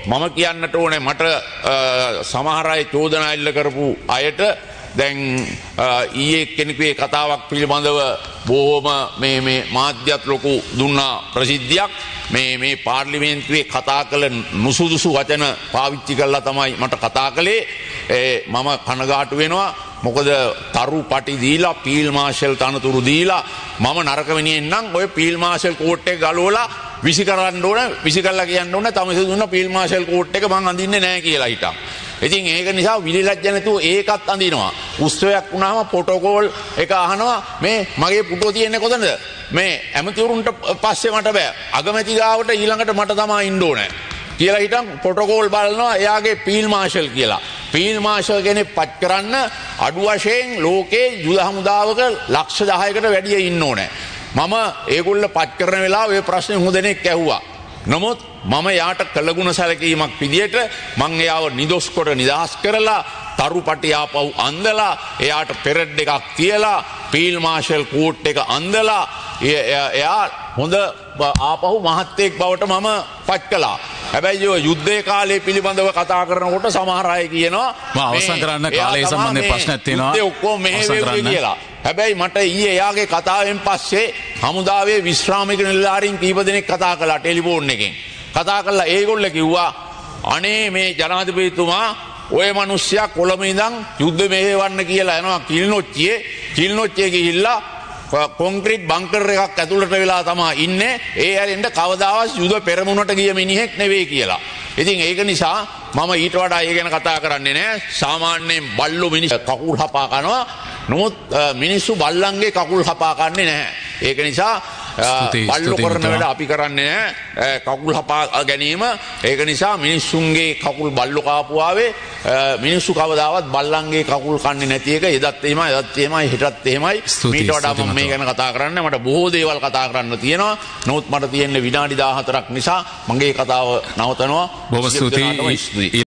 මම කියන්නට ඕනේ මට සමහර අය චෝදනා එල්ල කරපු අයට දැන් ඊයේ කෙනෙකුගේ කතාවක් පිළිබඳව බොහොම මේ මාධ්‍යත් ලොකු දුන්නා ප්‍රසිද්ධියක් මේ පාර්ලිමේන්තුවේ කතා කළ නුසුදුසු වචන පාවිච්චි කරලා තමයි මට කතා කළේ මම කනගාටු වෙනවා මොකද තරු පටි දීලා පීල් මාෂල් තනතුරු දීලා මම නරකවෙනියෙන් නම් ඔය පීල් මාෂල් කෝට් එක ගලවලා විසි කරන්න ඕන විසි කරලා කියන්න ඕන තමස දුන්න පීල් මාෂල් කෝට් එක මං අඳින්නේ නැහැ කියලා හිටා. ඉතින් ඒක නිසා විලිලැජ්ජ නැතුව ඒකත් අඳිනවා. උත්සවයක් වුණාම ප්‍රොටෝකෝල් එක අහනවා මේ මගේ පුටුව තියෙන්නේ කොතනද? මේ ඇමතිවරුන්ට පස්සේ මට බෑ. අගමැති ගාවට ඊළඟට මට තමයි ඉන්න ඕනේ. කියලා හිටන් ප්‍රොටෝකෝල් බලනවා එයාගේ පීල් මාෂල් කියලා. පීල් මාෂල් කෙනෙක් පත් කරන්න අඩු වශයෙන් ලෝකේ යුද හමුදාවක ලක්ෂ 10කට වැඩිය ඉන්න ඕනේ. මම ඒගොල්ල පත් කරන වෙලාව ඔය ප්‍රශ්නේ හුඟ දෙනෙක් ඇහුවා. නමුත් මම යාට කළගුණ සැලකීමක් විදියට මං එයාව නිදොස් කොට නිදහස් කරලා තරු පටි ආපහු අන්දලා එයාට පෙරඩ් එකක් තියලා පීල් මාෂල් කෝට් එක අන්දලා එයා හොඳ ආපහු මහත්තයෙක් බවට මම පත් කළා. හැබැයි ඔය යුද්ධයේ කාලේ පිළිබඳව කතා කරනකොට සමහර අය කියනවා මම අවසන් කරන්න කාලේ සම්බන්ධයෙන් ප්‍රශ්නයක් තියෙනවා. ඒ ඔක්කොම මෙහෙ කියලා. හැබැයි මට ඊයේ එයාගේ කතාවෙන් පස්සේ හමුදාවේ විශ්‍රාමික නිලධාරීන් කීප දෙනෙක් කතා කළා ටෙලිෆෝන් එකෙන්. කතා කළා ඒගොල්ලෝ කිව්වා අනේ මේ ජනාධිපතිතුමා ඔය මිනිස්සයා කොළඹ ඉඳන් යුද්ධ මෙහෙවන්න කියලා යනවා කිල්නොච්චියේ ගිහිල්ලා කොන්ක්‍රීට් බංකර් එකක් ඇතුළට වෙලා තමයි ඉන්නේ. ඒ ඇරෙන්න කවදාවත් යුද පෙරමුණට ගිය මිනිහෙක් නෙවෙයි කියලා. ඉතින් ඒක නිසා මම ඊට වඩා ඒ ගැන කතා කරන්නේ නැහැ. සාමාන්‍යයෙන් බල්ලෝ මිනිස්සු කකුල් හපා කනවා. නමුත් මිනිස්සු බල්ලන්ගේ කකුල් හපා කන්නේ නැහැ. ඒක නිසා බල්ලෝ කරන වැඩ අපි කරන්නේ නැහැ. කකුල් හපා ගැනීම. ඒක නිසා මිනිස්සුන්ගේ කකුල් බල්ලෝ කාපුවාවේ මිනිස්සු කවදාවත් බල්ලන්ගේ කකුල් කන්නේ නැති එක එදත් එහෙමයි හෙටත් එහෙමයි. ඊට වඩා මම මේ ගැන කතා කරන්නේ මට බොහෝ දේවල් කතා කරන්න තියෙනවා. නමුත් මට තියෙන්නේ විනාඩි 14ක් නිසා මගේ කතාව නවතනවා. බොහොම ස්තුතියි.